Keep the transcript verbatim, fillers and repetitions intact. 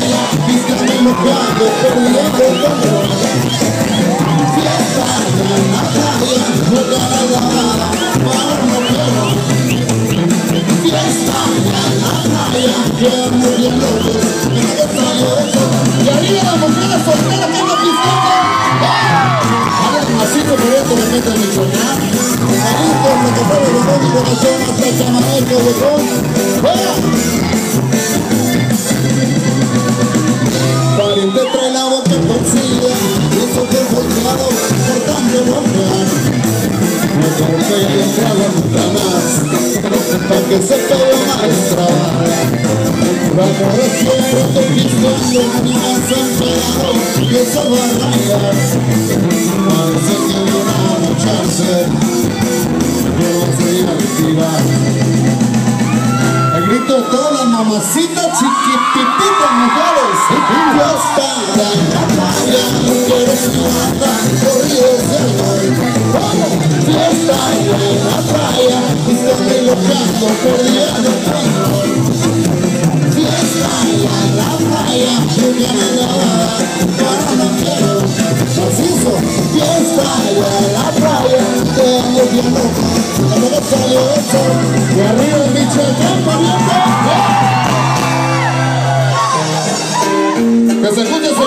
playa, dígame lo que hago, perdiendo el control. Fiesta en la playa, juega la lavada, para no quiero. Fiesta en la playa, quedamos bien locos, en el estadio de eso. Y arriba las mujeres solteras que no pistote. Ahora el masito por esto me mete en mi choñar. Marico, lo que fue lo único que son hasta chamaneco de con. Pariente trae la boca torcida, eso que fue claro, por tanto romper. No corte y entraba nunca más, pa' que se quede maestrada. Vamos siempre conquistando una sangrado y eso va a rayar. Parece que viene a mocharse, pero se iba a activar. El grito de todas las mamacitas chiquititas mujeres. Fiesta en la playa, mujeres que andan corridos de amor. Fiesta en la playa, y están relojando, perdiendo el control. Fiesta en la playa, lluvia en la lavada, para no quiero. Macizo, fiesta en la playa, te amo bien loco, cuando me salió el sol. Y arriba el bicho de campo, que se escuche